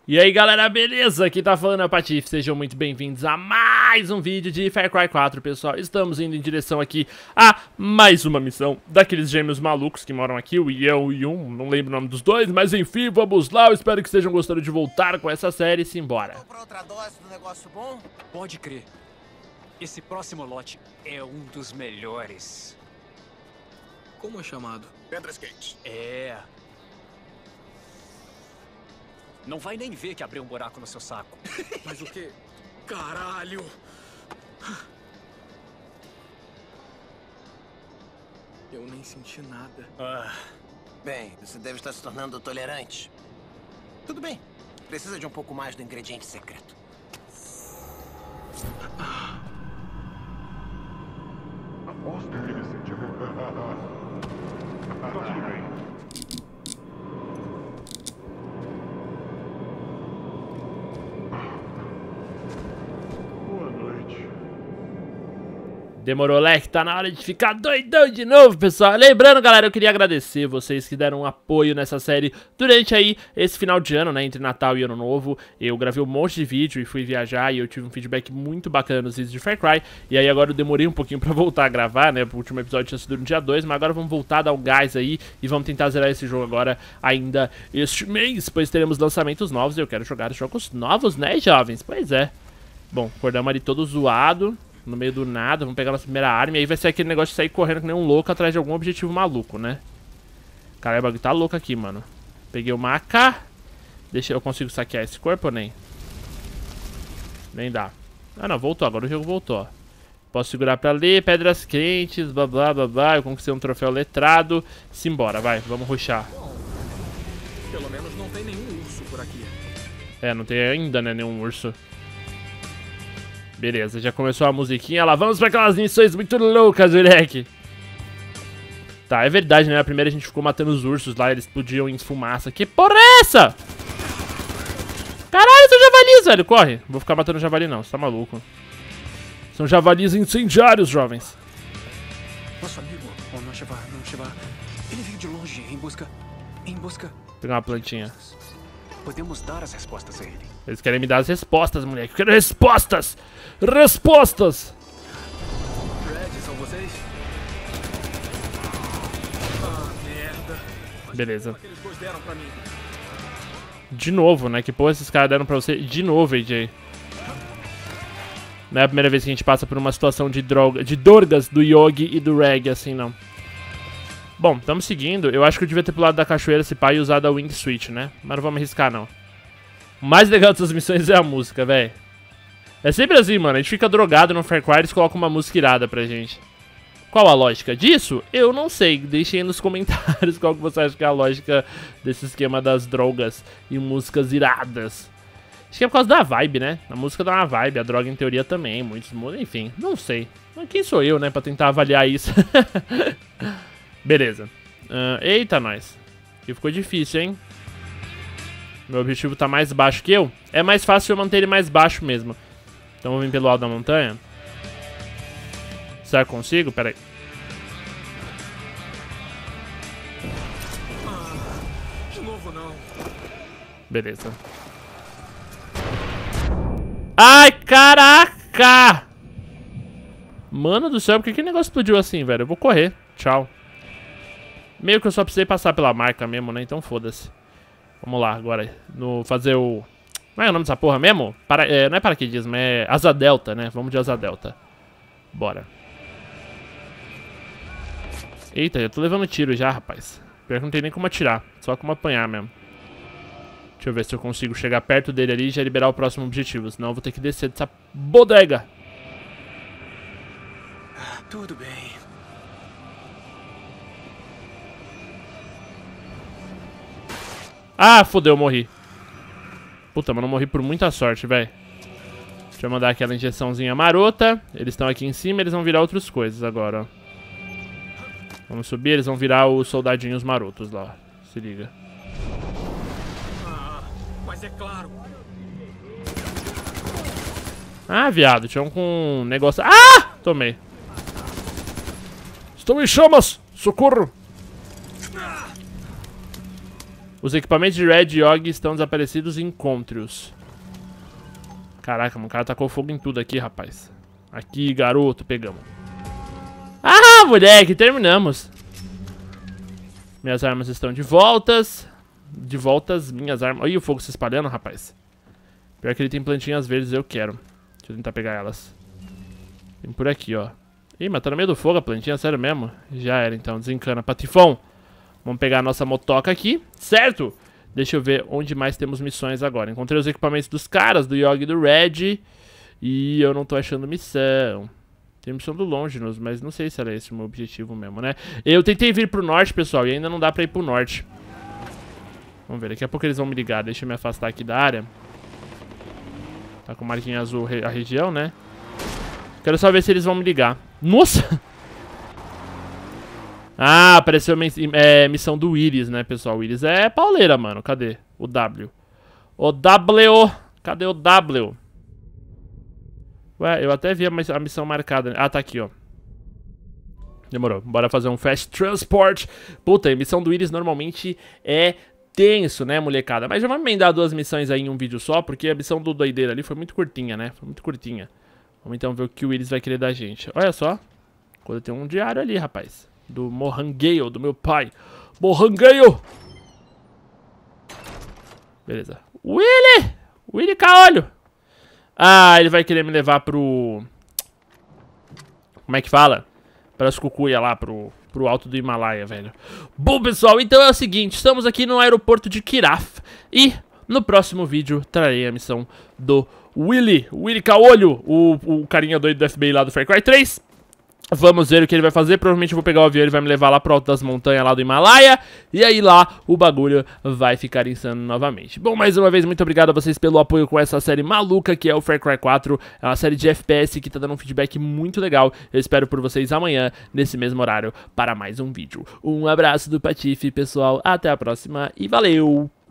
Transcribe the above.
E aí galera, beleza? Aqui tá falando é o Patife, sejam muito bem-vindos a mais um vídeo de Far Cry 4, pessoal. Estamos indo em direção aqui a mais uma missão daqueles gêmeos malucos que moram aqui, o Ian e o não lembro o nome dos dois, mas enfim, vamos lá. Eu espero que estejam gostando de voltar com essa série e simbora. Pra outra dose do negócio bom? Pode crer. Esse próximo lote é um dos melhores. Como é chamado? Pedras quentes. É. Não vai nem ver que abriu um buraco no seu saco. Mas o quê? Caralho! Eu nem senti nada. Bem, você deve estar se tornando tolerante. Tudo bem. Precisa de um pouco mais do ingrediente secreto. Aposto que ele sentiu. Tá tudo bem. Boa noite. Demorou, Leque, tá na hora de ficar doidão de novo, pessoal. Lembrando, galera, eu queria agradecer vocês que deram um apoio nessa série durante aí esse final de ano, né, entre Natal e Ano Novo. Eu gravei um monte de vídeo e fui viajar e eu tive um feedback muito bacana nos vídeos de Far Cry. E aí agora eu demorei um pouquinho pra voltar a gravar, né, o último episódio tinha sido no dia 2, mas agora vamos voltar a dar um gás aí e vamos tentar zerar esse jogo agora ainda este mês, pois teremos lançamentos novos e eu quero jogar jogos novos, né, jovens? Pois é. Bom, acordamos ali todo zoado, no meio do nada, vamos pegar nossa primeira arma. E aí vai ser aquele negócio de sair correndo que nem um louco atrás de algum objetivo maluco, né? Caralho, o bagulho tá louco aqui, mano. Peguei uma AK. Deixa eu consigo saquear esse corpo ou nem? Nem dá. Ah não, voltou, agora o jogo voltou, ó. Posso segurar pra ler, pedras quentes, blá blá blá blá. Eu conquistei um troféu letrado. Simbora, vai, vamos rushar. Pelo menos não tem nenhum urso por aqui. É, não tem ainda, né, nenhum urso. Beleza, já começou a musiquinha. Lá vamos pra aquelas missões muito loucas, moleque. Tá, é verdade, né? A primeira a gente ficou matando os ursos lá, eles explodiam em fumaça. Que porra é essa? Caralho, são javalis, velho. Corre. Não vou ficar matando javali, não. Você tá maluco. São javalis incendiários, jovens. Nosso amigo, o Nosheva, ele veio de longe em busca... Vou pegar uma plantinha. Podemos dar as respostas a ele. Eles querem me dar as respostas, moleque. Eu quero respostas! Respostas! Red, são vocês? Ah, merda. Beleza. Aqueles dois deram pra mim. De novo, né? Que porra esses caras deram pra você? De novo, AJ. Não é a primeira vez que a gente passa por uma situação de droga, de dorgas do Yogi e do Reg, assim, não. Bom, estamos seguindo. Eu acho que eu devia ter pulado da cachoeira esse pai e usado a Wing Switch, né? Mas não vamos arriscar, não. O mais legal dessas missões é a música, velho. É sempre assim, mano. A gente fica drogado no Far Cry e eles colocam uma música irada pra gente. Qual a lógica disso? Eu não sei. Deixem aí nos comentários qual que você acha que é a lógica desse esquema das drogas e músicas iradas. Acho que é por causa da vibe, né? A música dá uma vibe, a droga em teoria também. Muitos, enfim, não sei. Mas quem sou eu, né, pra tentar avaliar isso? Beleza. Eita, nós. Aqui ficou difícil, hein? Meu objetivo tá mais baixo que eu. É mais fácil eu manter ele mais baixo mesmo. Então vou vir pelo alto da montanha. Será que eu consigo? Pera aí. De novo não. Beleza. Ai, caraca! Mano do céu, por que aquele negócio explodiu assim, velho? Eu vou correr. Tchau. Meio que eu só precisei passar pela marca mesmo, né? Então foda-se. Vamos lá, agora. Fazer o... Não é o nome dessa porra mesmo? Não é paraquedismo, é asa delta, né? Vamos de asa delta. Bora. Eita, eu tô levando tiro já, rapaz. Pior que não tem nem como atirar. Só como apanhar mesmo. Deixa eu ver se eu consigo chegar perto dele ali e já liberar o próximo objetivo. Senão eu vou ter que descer dessa bodega. Tudo bem. Ah, fodeu, eu morri. Puta, mas não morri por muita sorte, velho. Deixa eu mandar aquela injeçãozinha marota. Eles estão aqui em cima, eles vão virar outras coisas agora, ó. Vamos subir, eles vão virar os soldadinhos marotos lá, ó. Se liga. Mas é claro. Ah, viado, tinha um com um negócio... Ah! Tomei. Estão em chamas! Socorro! Os equipamentos de Red e Og estão desaparecidos, encontre-os. Caraca, mano, o cara tacou fogo em tudo aqui, rapaz. Aqui, garoto, pegamos. Ah, moleque, terminamos. Minhas armas estão de voltas. De voltas, minhas armas. Olha o fogo se espalhando, rapaz. Pior que ele tem plantinhas verdes, eu quero. Deixa eu tentar pegar elas. Tem por aqui, ó. Ih, mas tá no meio do fogo a plantinha, sério mesmo? Já era, então, desencana, patifão. Vamos pegar a nossa motoca aqui, certo? Deixa eu ver onde mais temos missões agora. Encontrei os equipamentos dos caras, do Yogg e do Red. E eu não tô achando missão. Tem missão do Longinus, mas não sei se era esse o meu objetivo mesmo, né? Eu tentei vir pro norte, pessoal, e ainda não dá pra ir pro norte. Vamos ver, daqui a pouco eles vão me ligar. Deixa eu me afastar aqui da área. Tá com marquinha azul a região, né? Quero só ver se eles vão me ligar. Nossa! Ah, apareceu missão do Iris, né, pessoal? O Iris é pauleira, mano. Cadê? O W. O W! Cadê o W? Ué, eu até vi a missão marcada. Ah, tá aqui, ó. Demorou. Bora fazer um Fast Transport. Puta, a missão do Iris normalmente é tenso, né, molecada? Mas já vamos emendar 2 missões aí em um vídeo só, porque a missão do doideiro ali foi muito curtinha, né? Foi muito curtinha. Vamos então ver o que o Iris vai querer da gente. Olha só. Quando tem um diário ali, rapaz. Do Mohangeio, do meu pai. Mohangeio! Beleza. Willy Caolho! Ah, ele vai querer me levar pro... Como é que fala? Para as cucuia lá, pro alto do Himalaia, velho. Bom, pessoal, então é o seguinte. Estamos aqui no aeroporto de Kiraf. E no próximo vídeo trarei a missão do Willy Caolho, o carinha doido do FBI lá do Far Cry 3. Vamos ver o que ele vai fazer. Provavelmente eu vou pegar o avião, ele vai me levar lá pro alto das montanhas lá do Himalaia. E aí lá o bagulho vai ficar insano novamente. Bom, mais uma vez, muito obrigado a vocês pelo apoio com essa série maluca que é o Far Cry 4. É uma série de FPS que tá dando um feedback muito legal. Eu espero por vocês amanhã, nesse mesmo horário, para mais um vídeo. Um abraço do Patife, pessoal. Até a próxima e valeu!